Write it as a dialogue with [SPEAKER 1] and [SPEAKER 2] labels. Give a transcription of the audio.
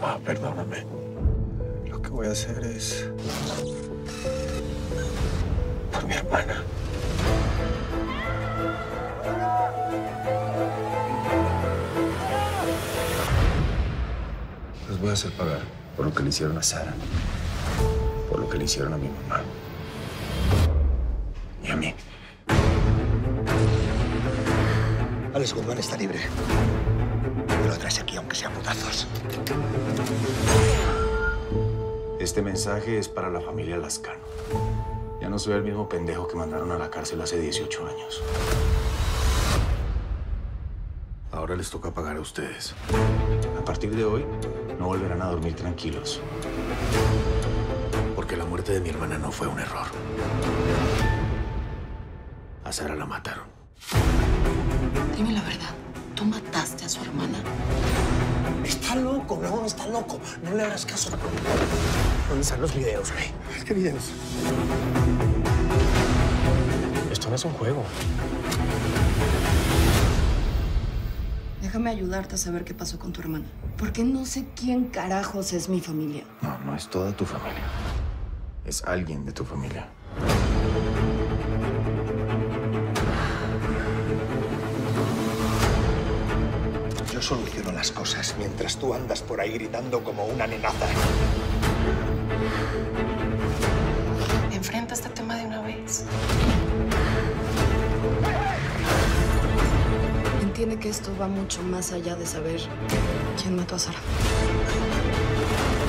[SPEAKER 1] Ma, perdóname. Lo que voy a hacer es... por mi hermana.
[SPEAKER 2] Los voy a hacer pagar por lo que le hicieron a Sara, por lo que le hicieron a mi mamá y a mí.
[SPEAKER 3] Alex Guzmán está libre. Me lo traes aquí, aunque sea putazos.
[SPEAKER 2] Este mensaje es para la familia Lascano. Ya no soy el mismo pendejo que mandaron a la cárcel hace 18 años. Ahora les toca pagar a ustedes. A partir de hoy, no volverán a dormir tranquilos. Porque la muerte de mi hermana no fue un error. A Sara la mataron.
[SPEAKER 4] Dime la verdad. ¿Tú mataste a su hermana?
[SPEAKER 3] Está loco, no, está loco. No le hagas caso. ¿Dónde están los videos, güey? ¿Qué videos?
[SPEAKER 1] Esto no es un juego.
[SPEAKER 4] Déjame ayudarte a saber qué pasó con tu hermana. Porque no sé quién carajos es mi familia.
[SPEAKER 2] No, no es toda tu familia. Es alguien de tu familia.
[SPEAKER 3] Yo soluciono las cosas mientras tú andas por ahí gritando como una nenaza.
[SPEAKER 4] Enfrenta este tema de una vez. Entiende que esto va mucho más allá de saber quién mató a Sara.